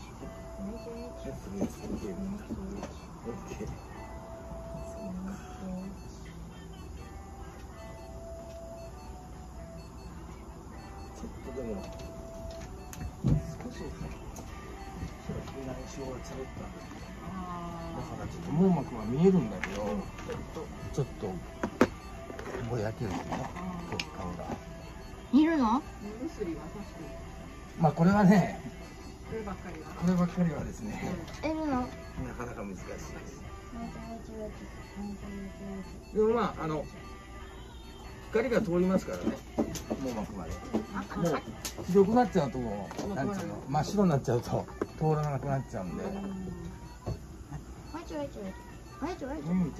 でも少し内視鏡がつぶったんだからちょっと網膜は見えるんだけど、ちょっとぼやけるのね、血管が。 いるの？ 目薬は確かに。 まあこれはね、 こればっかりは。 こればっかりはですね、 いるの？ なかなか難しいです。でもまあ光が通りますからね、網膜まで。もうひどくなっちゃうともうなんていうの、真っ白になっちゃうと通らなくなっちゃうんで。耳ちょっとチェッ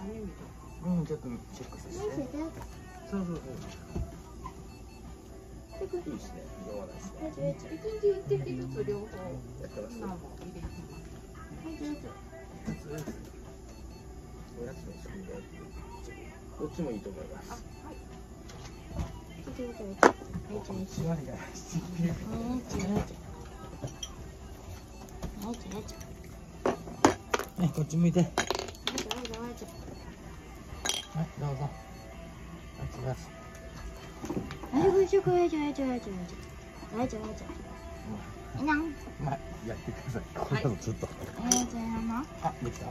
クさせて。そう。いいですね。弱ないですね。 一日一滴ずつ両方。 やってます。 今も入れてます。 おやつの仕組みでどっちもいいと思います。締まりがない。はい、こっち向いて。はい、どうぞ。まあ、やってください。これだとちょっと。あ、できた。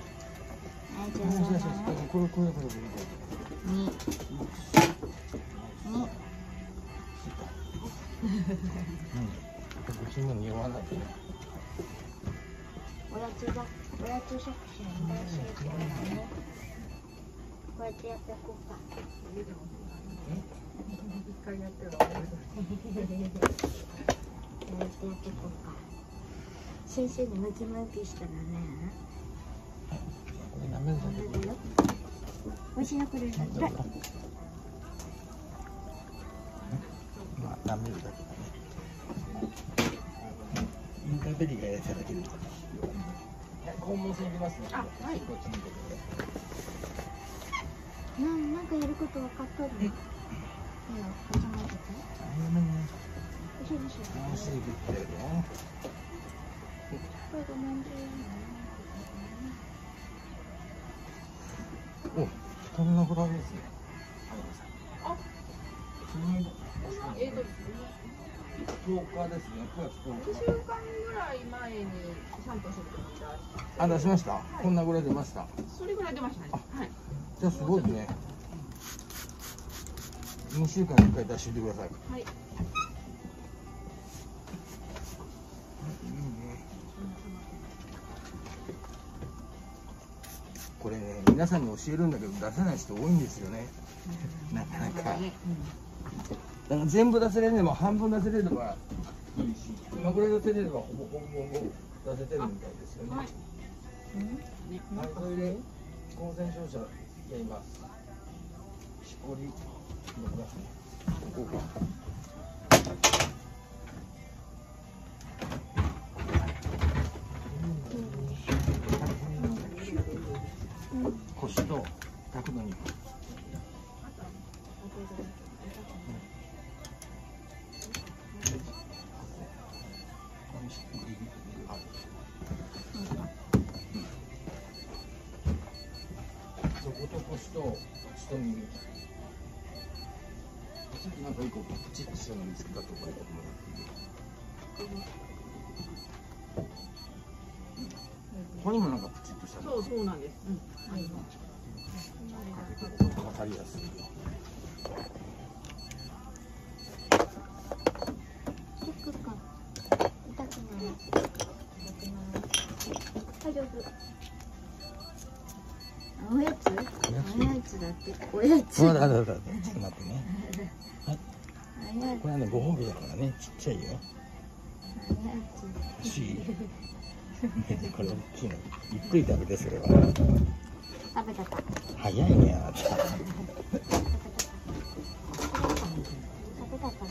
これ。ご注文に酔わないでね。 おやつ食品新しいけどね。こうやってやっていこうか。 一回やっては。 こうやってやっていこうか。先生にムキムキしたらね。 これ舐めるだけでいいよ。 おいしいよこれ。 まあ舐めるだけだね。インターベリーがやりいただけると。肛門腺いきますね。 あ、はい。 こっち見てください。 なんかやること分かったの？いいよ、始まってて。おいしい。 お尻切ってるよ。 これごめんね。 お、こんなフラですね。 あ、 10日ですね。9月10 2週間ぐらい前にシャンプーするとき日。出しました。こんなぐらい出ました。 それぐらい出ましたね。はい。 じゃあすごいね。2週間に1回出しておいてください。 はい。 これね、皆さんに教えるんだけど出せない人多いんですよね。なかなか。だから全部出せれれば半分出せれればいいし、今これ出せれればほぼ出せてるみたいですよね。はい。それで感染症者やります。しこりのグラスね。ここか。腰と角度に。そこと腰と口と耳。なんか一個プチッとしたの見つけたところでもらっていい？ここにもなんかプチッとしたの。 そうなんです。 わかりやすいよ。 チェックか。痛くない。大丈夫。おやつだって。おやつ。 ちょっと待ってね。はい。これはね、ご褒美だからね、ちっちゃいよ。欲しい。これ大きいの。ゆっくり食べて、それは。 食べたか。 早いね、あなた。 食べたかね。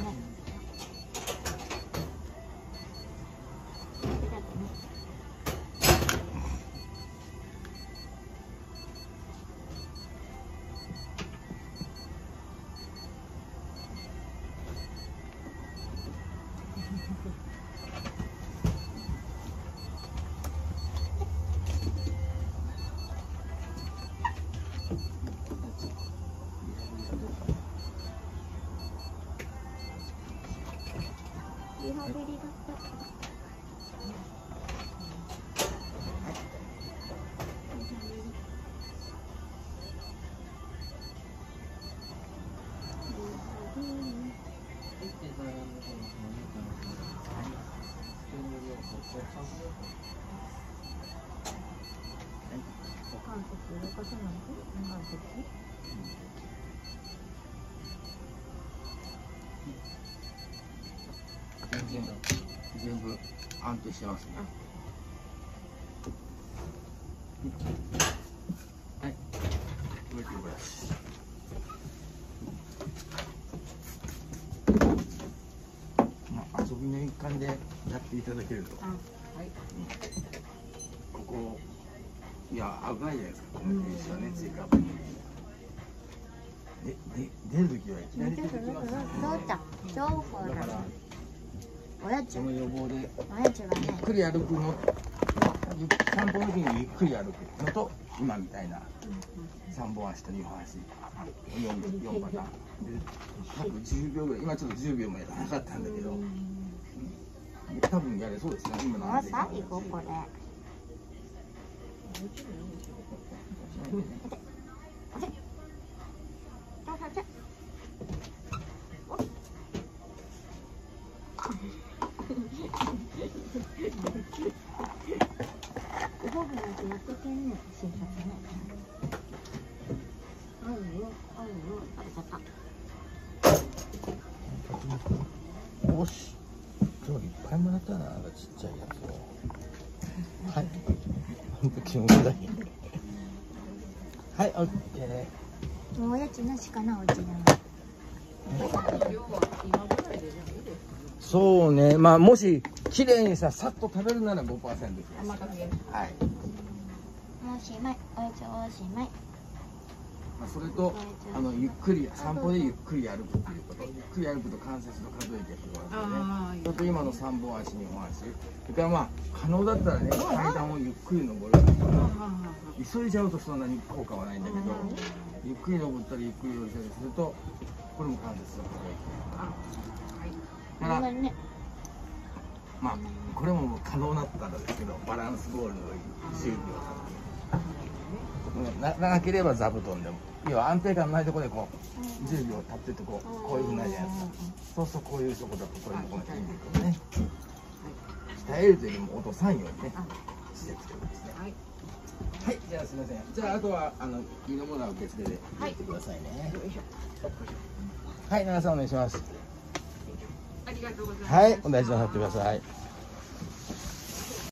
リハビリだった。股関節動かさないと股関節。 全部安定してますね。はい。動いてください。まあ、遊びの一環でやっていただけると。 はい。 ここ、いや、危ないじゃないですか。この電車ね、追加。出るときはいきなり出てきますよね。 情報だ。おやつ。 その予防で。 おやつがね。 ゆっくり歩くの。散歩の時にゆっくり歩くのと、今みたいな。3本足と2本足。4パターン。で、多分10秒ぐらい、今ちょっと10秒もやらなかったんだけど。多分やれそうですね。今の安全最後これ。動くなんてやってけんねん、診察ね。あるよ、食べちゃった。 よし。今日いっぱいもらったな、ちっちゃいやつを。はい。ほんと気持ちだけ。はい、オッケー。 もうおやつなしかな、おうちでも。 そうね、まあもし綺麗にさっと食べるなら 5% です。はい。 おしまい、おやつおしまい。 まあそれとゆっくり散歩でゆっくり歩くっていうこと。ゆっくり歩くと関節の可動域が広がるので、ね。ちょっと今の3本足2本足。それからまあ可能だったらね階段をゆっくり登る。急いじゃうとそんなに効果はないんだけど、ゆっくり登ったりゆっくり降りたりするとこれも関節の可動域が広がる。まあこれも可能だったらですけど、バランスボールの10秒長ければ座布団でも、要は安定感ないところでこう10秒立ってるとこういうふうになるじゃないですか。そうするとこういうとこだとこれもこの筋肉をね鍛えるというよりも落とさんようにねしていくということですね。はい、じゃあすみません。じゃああとは胃のものは受付で入れてくださいね。はい、長さんお願いします。 ありがとうございます。 はい、お大事なさってください。